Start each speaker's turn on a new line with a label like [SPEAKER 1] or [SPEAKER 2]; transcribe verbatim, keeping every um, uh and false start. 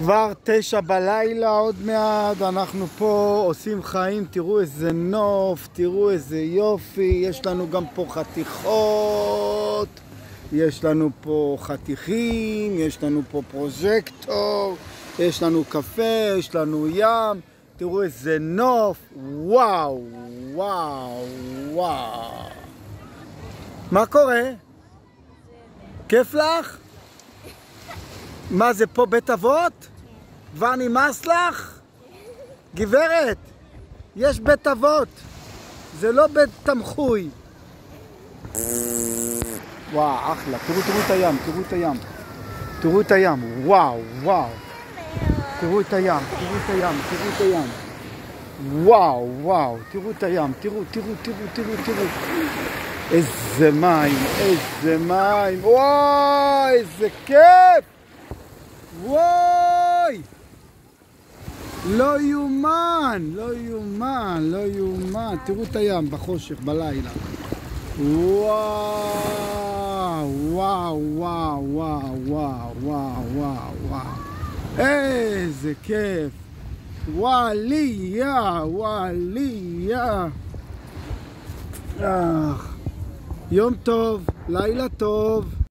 [SPEAKER 1] כבר תשע בלילה עוד מעט, אנחנו פה עושים חיים, תראו איזה נוף, תראו איזה יופי, יש לנו גם פה חתיכות, יש לנו פה חתיכים, יש לנו פה פרוז'קטור, יש לנו קפה, יש לנו ים, תראו איזה נוף, וואו, וואו, וואו. מה קורה? כיף לך? מה זה פה בית אבות? כבר נמאס לך? גברת, יש בית אבות, זה לא בית תמחוי. וואו, אחלה, תראו, תראו את הים, תראו את הים. תראו את הים, וואו, וואו. תראו את הים, תראו את הים, תראו את הים. וואו, וואו, תראו את הים, תראו, תראו, תראו, תראו, תראו. איזה מים, איזה מים, וואי, איזה כיף! וואי! לא יומן, לא יומן, לא יומן. תראו את הים בחושך, בלילה. וואו, וואו, וואו, וואו, וואו, וואו, וואו, וואו. איזה כיף. וואליה, וואליה. יום טוב, לילה טוב.